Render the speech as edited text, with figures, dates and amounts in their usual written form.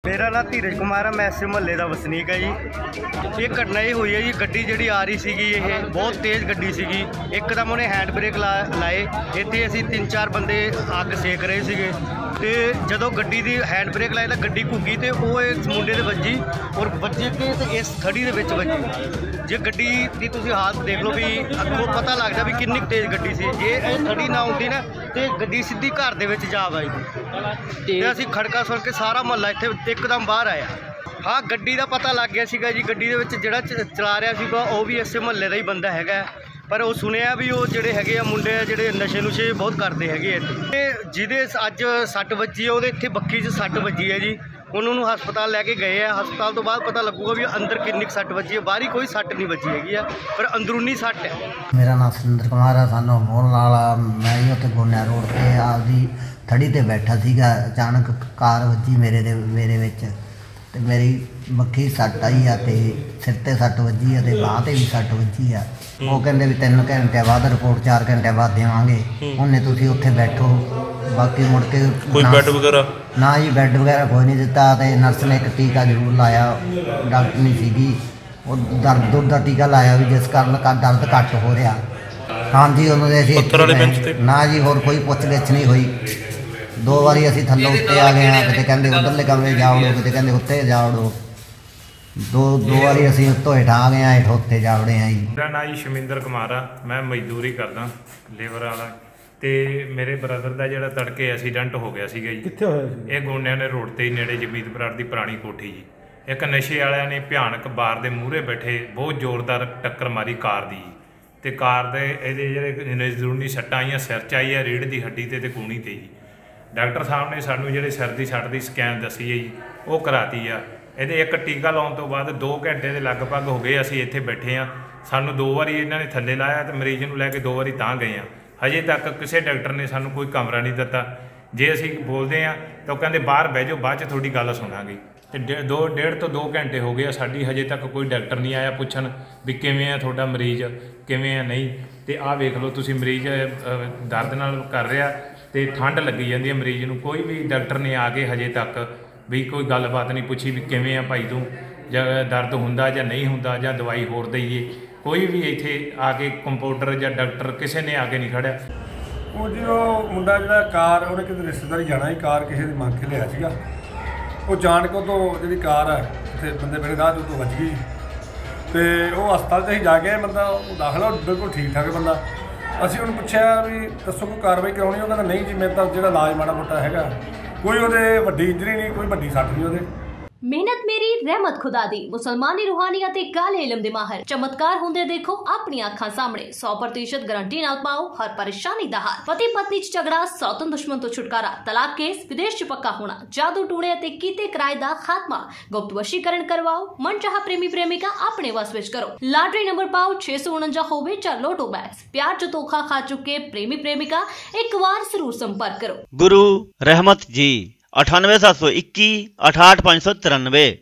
मेरा नाम धीरज कुमार है, मैं इस महल्ले का वसनीक है जी। ये घटना ये हुई है जी, गड्डी जी आ रही सी, ये बहुत तेज़ गड्डी सी। एकदम उन्हें हैंड ब्रेक लाए, इतने असी 3-4 बंदे अग सेक रहे थे। तो जो गड्डी की हैंड ब्रेक लाए तो गड्डी घुगी तो वो इस मुंडे से वजी और वजे के तो इस थड़ी के वजी। जे गड्डी की तुम हालत देख लो भी अगों पता लगता भी किन्नी तेज़ गड्डी सी। जे थड़ी ना आती ना तो गड्डी सीधी घर के जा वजदी। असी खड़का सुन के सारा महल्ला इतने एकदम बाहर आया। हाँ, गड्डी का पता लग गया सीगा जी। गड्डी जोड़ा चला रहा सीगा वो भी इस महल्ले का ही बंदा है, पर वो सुनिया भी वो जोड़े है मुंडे जोड़े नशे नुशे बहुत करते हैं। जिदे अज सट वजी है वो इतने बक्की च सट वजी है जी। उन्होंने हस्पताल लैके गए हैं। हस्पताल तो बाद पता लगूगा भी अंदर किन्नी सट वजी है। बाहरी कोई सट नहीं वजी है, पर अंदरूनी सट है। मेरा नाम सुंदर कुमार है, सानू मोहन वाला। मैं ही उत्ते गोनिया रोड से आपदी थड़ी ते बैठा सीगा। अचानक कार वजी मेरे विच ते मेरी मक्खी सट आई है, सिर ते सट वजी है, बांह ते भी सट वजी है। वो कहते भी 3 घंटे बाद रिपोर्ट 4 घंटे बाद देवांगे, उन्हें तुसीं उत्थे बैठो। बाकी मुड़ के कोई बेड वगैरह ना जी, बेड वगैरह कोई नहीं दिता। तो नर्स ने एक टीका जरूर लाया, डॉक्टर नहीं सीगी, वो दर्द का टीका लाया भी जिस कारण दर्द घट हो रहा। हाँ जी, उन्होंने ना जी होर कोई पुछ गिछ नहीं हुई। 2 बारी असी थल्लों उत्ते आ गए हैं, कितने कहते उधरले कमरे जाओ, कितने कहते उत्ते जाओ। दो बारी असी उत्तों हेठ आ गए हैं, हेठ उत्ते जा वड़े हैं जी। मेरा नाम जी शमिंदर कुमार आ, मैं मजदूरी करदा लेबर वाला। तो मेरे ब्रदर का जो तड़के एक्सीडेंट हो गया सीगा जी। कित्थे होया सी? ये गोंडिया ने रोड ते ही नेड़े जमीत बराड़ की पुरानी कोठी जी। एक नशे वालियां ने भयानक बार के मूहरे बैठे बहुत जोरदार टक्कर मारी कार की। तो कार के ये नजरूनी सट्टां आईयां, सिर च आई है, रीढ़ की हड्डी ते कूणी ते जी। डॉक्टर साहब ने सानू जो सिर की सट की स्कैन दसी है जी, वो कराती आ। ये एक टीका लाने तो बाद 2 घंटे के लगभग हो गए असीं इत्थे बैठे हाँ। सानू 2 बारी इन्होंने थल्ले लाया तो मरीज़ नूं लैके 2 बारी तां गए हैं। हजे तक किसी डॉक्टर ने सानू कोई कमरा नहीं दिता। जे असीं बोलते हैं तो कहते बाहर बह जाओ, बाद च थोड़ी गल सुनांगे। तो 1.5 तो 2 घंटे हो गए साडी, हजे तक कोई डॉक्टर नहीं आया पुछन भी किवें है तुहाडा मरीज़, किवें है नहीं। तो आ वेख लो तुसीं, मरीज़ दर्द नाल कर रहा तो ठंड लगी जाती है मरीज़ नूं। कोई भी डॉक्टर ने आके हजे तक भी कोई गलबात नहीं पूछी भी किवें आ भाई तू, जां दर्द हुंदा जां नहीं हुंदा, जां दवाई होर दईए। कोई भी इत्थे आके कंपाउंडर जां डॉक्टर किसी ने आके नहीं खड़िया। वो जी वो मुंडा जो कार उन्हें किसी रिश्तेदारी जाना ही, कार किसी की मंग के लिया सीगा। वो जान के तो जी कार है इतने बंदे मेरे राह तो बच गई। तो वो हस्पताल से जाके बंदा दाखिल हो, बिल्कुल ठीक ठाक बंदा। असीं उन्हें पूछा भी दसो कोई कार्रवाई करानी, वो कहता नहीं जी मेरा तो जो इलाज माड़ा मोटा है, कोई वो वड्डी इंजरी नहीं, कोई वड्डी सट नहीं वो। मेहनत मेरी रहमत खुदा दी, मुसलमानी रूहानीयत ते काले इलम दे माहर चमत्कार होंदे देखो अपनी अखां सामने। 100% गारंटी नाल पाओ हर परेशानी दा हल। पति पत्नी च झगड़ा, सौतन दुश्मन तो छुटकारा, तलाक केस, विदेश च पक्का होना, जादू टूणे ते कीते किराए दा खात्मा, गुप्त वशीकरण करवाओ, मनचाहा प्रेमी प्रेमिका अपने वस विच करो। लॉटरी नंबर पाओ 649 होवे चा लोटो बैग्स। प्यार च धोखा खा चुके प्रेमी प्रेमिका एक बार जरूर संपर्क करो। गुरु रहमत जी 98 721 68 593।